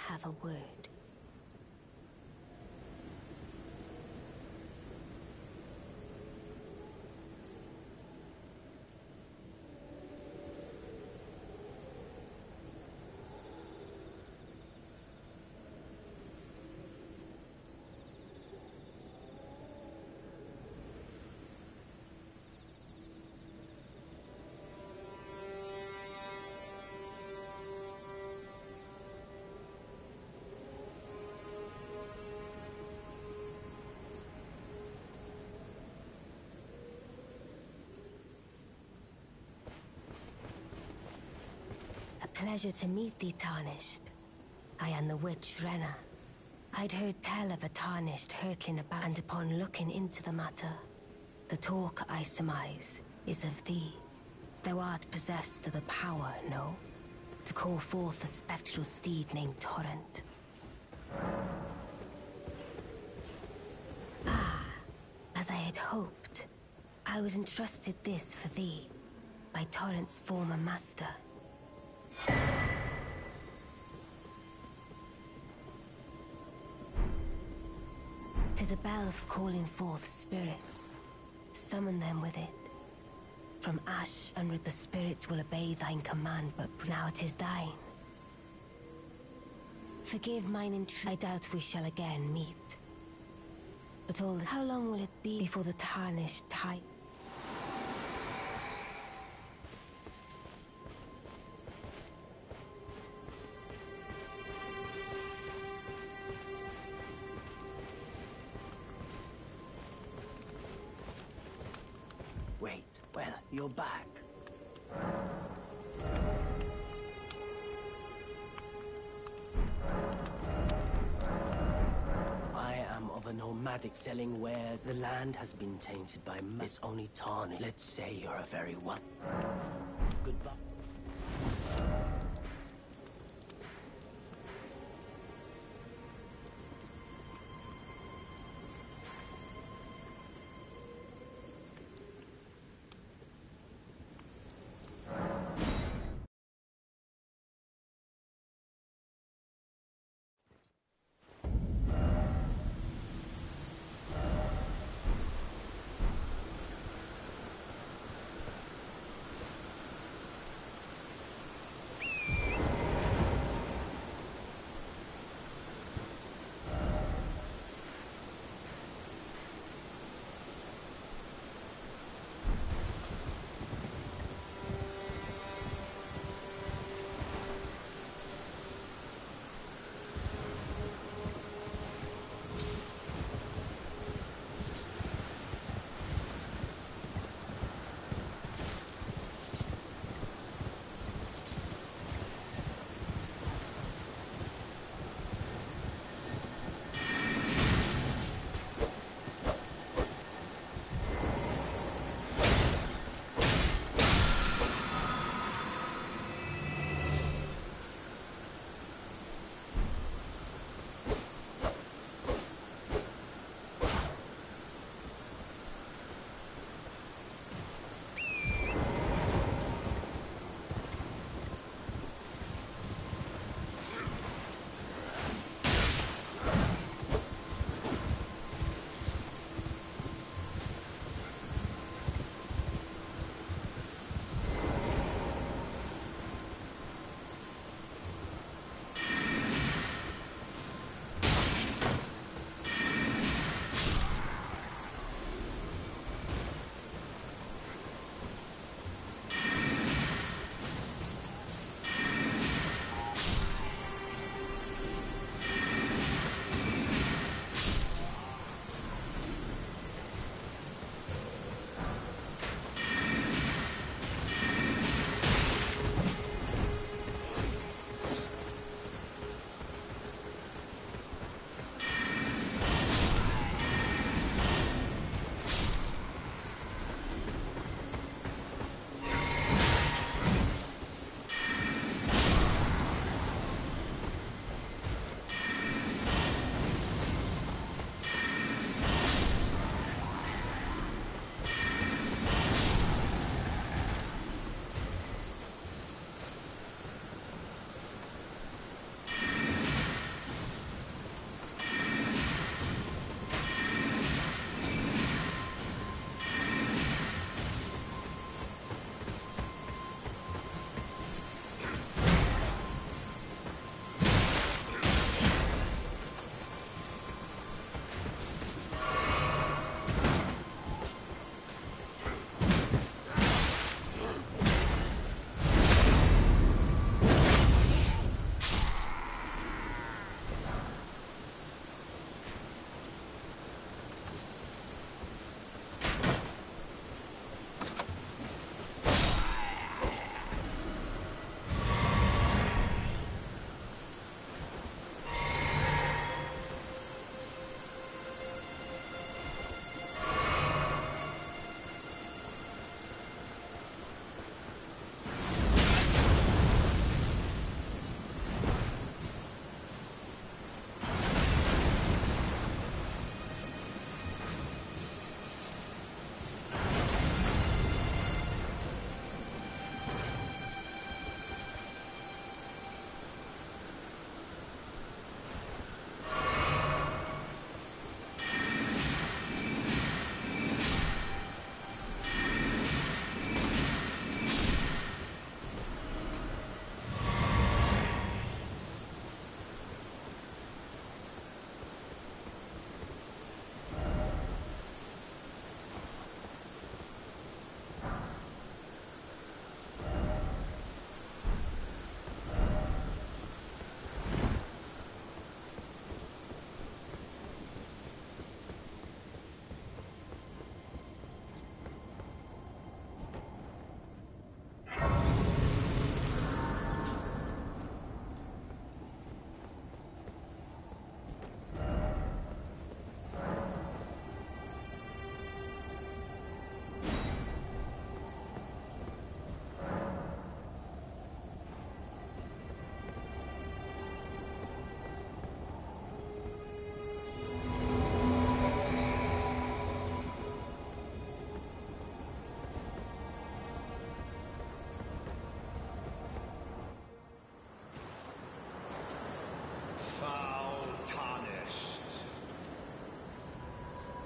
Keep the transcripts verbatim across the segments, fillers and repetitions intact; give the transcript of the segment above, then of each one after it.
have a word. Pleasure to meet thee, Tarnished. I am the witch Renna. I'd heard tell of a Tarnished hurtling about, and upon looking into the matter, the talk, I surmise, is of thee. Thou art possessed of the power, no? To call forth a spectral steed named Torrent. Ah, as I had hoped. I was entrusted this for thee, by Torrent's former master. Tis a bell for calling forth spirits. Summon them with it. From ash unrid the spirits will obey thine command, but now it is thine. Forgive mine intrusion. I doubt we shall again meet. But all the... How long will it be before the Tarnished type? Wait, well, you're back. I am of a nomadic selling wares. The land has been tainted by m- It's only Tarnished. Let's say you're a very one. Goodbye.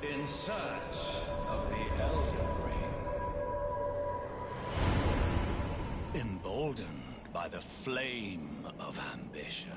In search of the Elden Ring. Emboldened by the flame of ambition.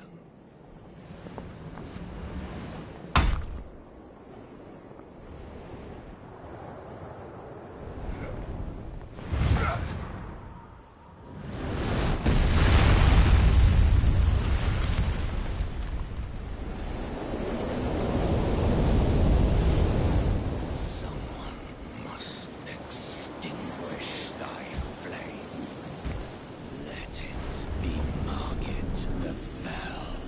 Be Margit the Fell.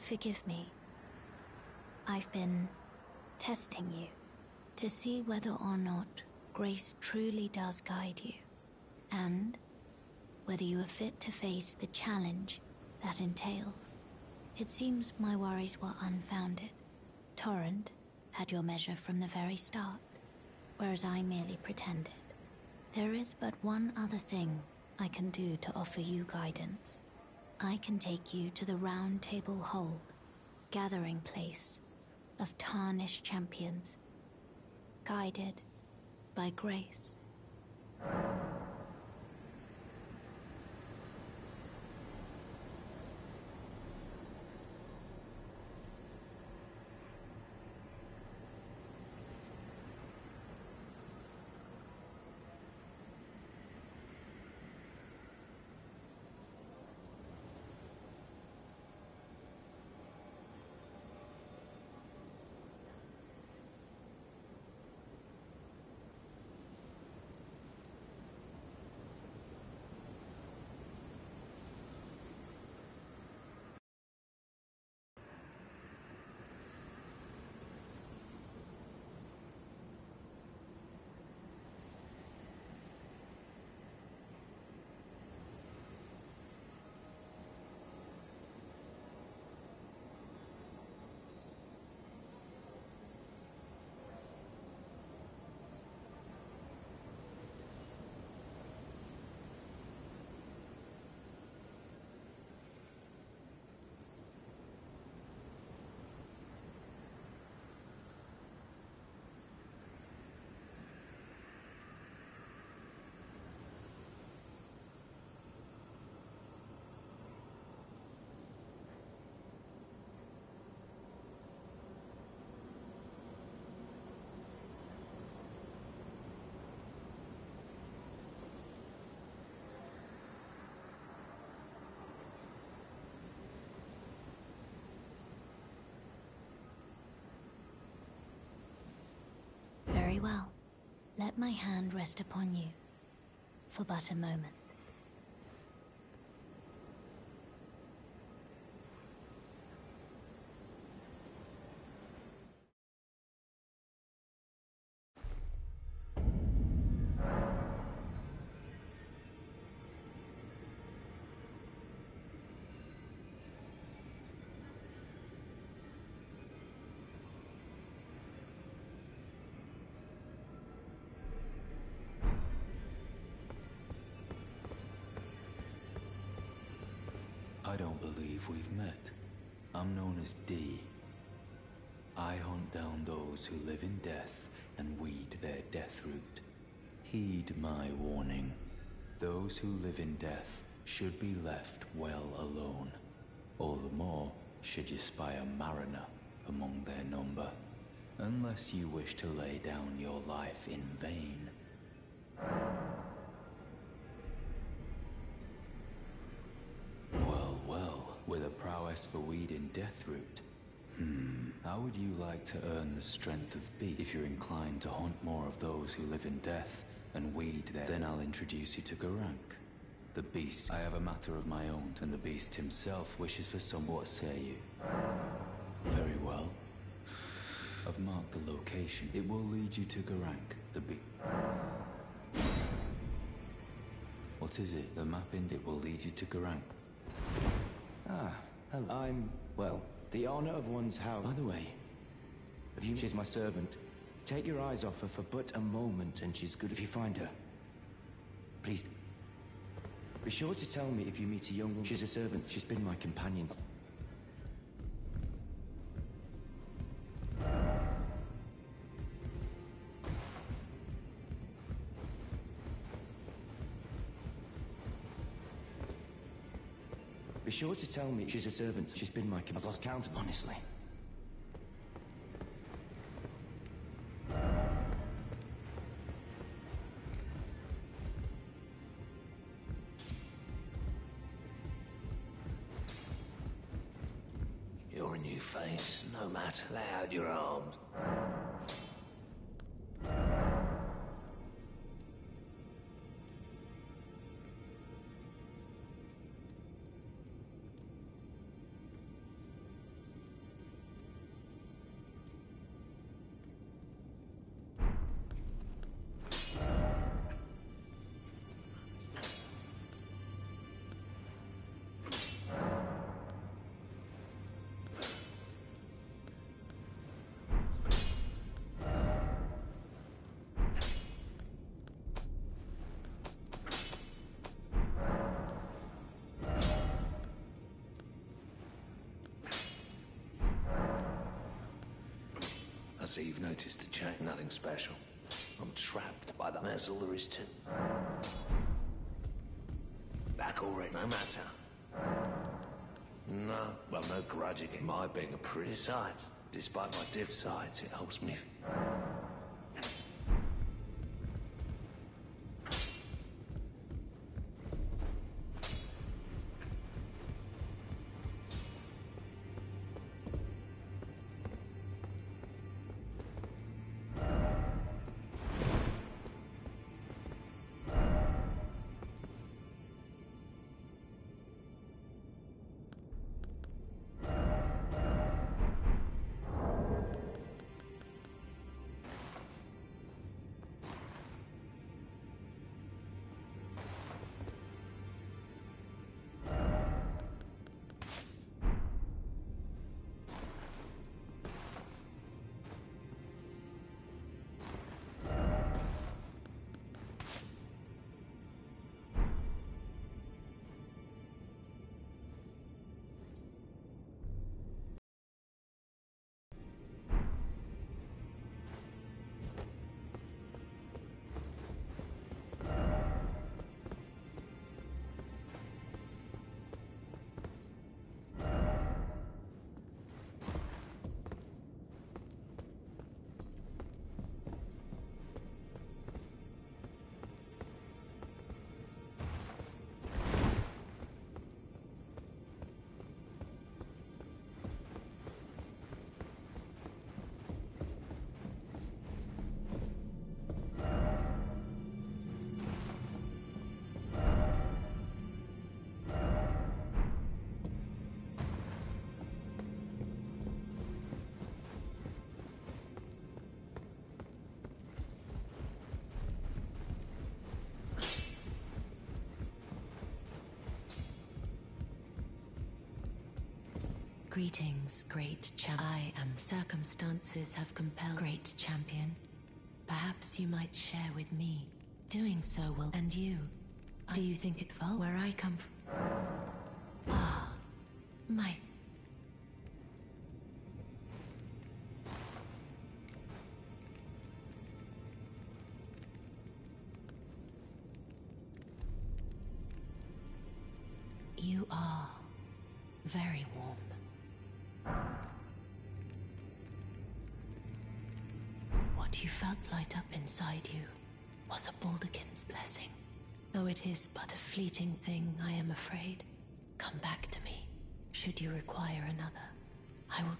Forgive me. I've been testing you to see whether or not grace truly does guide you, and whether you are fit to face the challenge that entails. It seems my worries were unfounded. Torrent had your measure from the very start, whereas I merely pretended. There is but one other thing I can do to offer you guidance. I can take you to the Round Table Hold, gathering place of tarnished champions, guided by grace. Very well. Let my hand rest upon you for but a moment. I don't believe we've met. I'm known as D. I hunt down those who live in death and weed their death root. Heed my warning. Those who live in death should be left well alone. All the more should you spy a mariner among their number. Unless you wish to lay down your life in vain. Well, well, with a prowess for weeding Deathroot. Hmm, how would you like to earn the strength of beast? If you're inclined to hunt more of those who live in death and weed their, then I'll introduce you to Garank. The beast. I have a matter of my own, and the beast himself wishes for some. What say you? Very well. I've marked the location. It will lead you to Garank, the beast. What is it? The mapping. It will lead you to Garank. Ah, hello. I'm, well, the honor of one's house. By the way, if you, she's my servant. Take your eyes off her for but a moment, and she's good if you find her. Please, be sure to tell me if you meet a young woman. She's a servant. She's been my companion. Be sure to tell me she's a servant. She's been my companion. I've lost count, honestly. You're a new face, no matter. Lay out your arms. see you've noticed the change. Nothing special. I'm trapped by the... That's all there is to. Back already, no matter. No, well, no grudge against my being a priest. Besides, despite my diff sides, it helps me. Greetings, great champ. I am circumstances have compelled great champion. Perhaps you might share with me. Doing so will. And you? Do you think it fell where I come from? Ah, my. You are very warm. What you felt light up inside you was a Baldurkin's blessing. Though it is but a fleeting thing, I am afraid. Come back to me, should you require another. I will...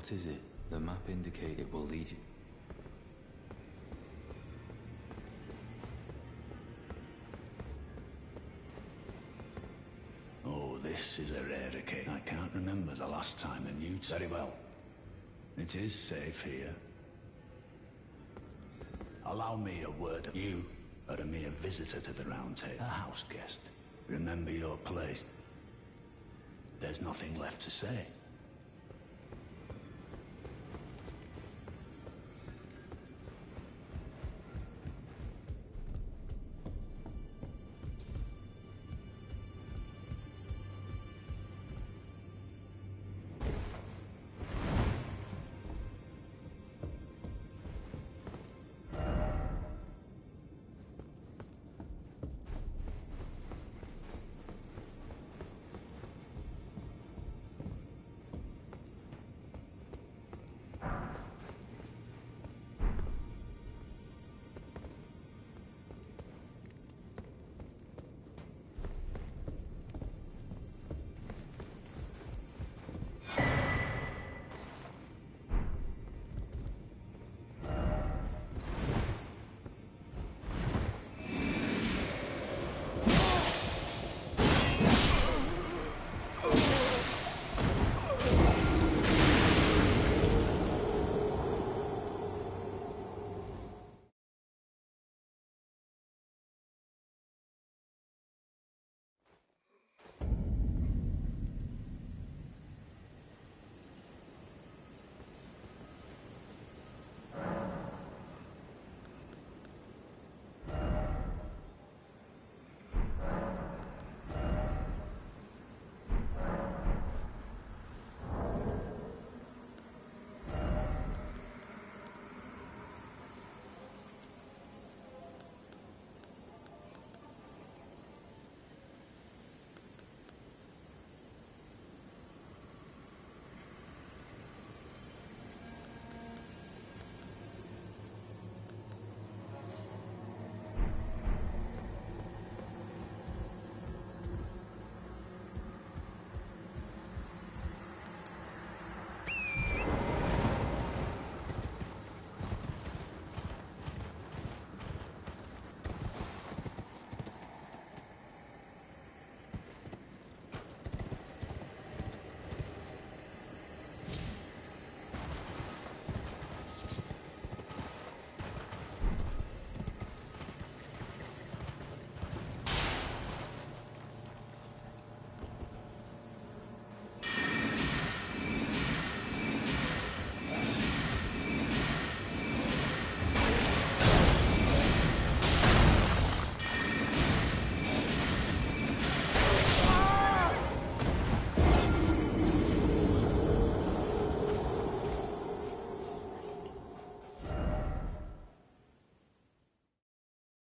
What is it? The map indicates it will lead you. Oh, this is a rare occasion. I can't remember the last time a new... Very well. It is safe here. Allow me a word of you are a mere visitor to the Round Table, a house guest. Remember your place. There's nothing left to say.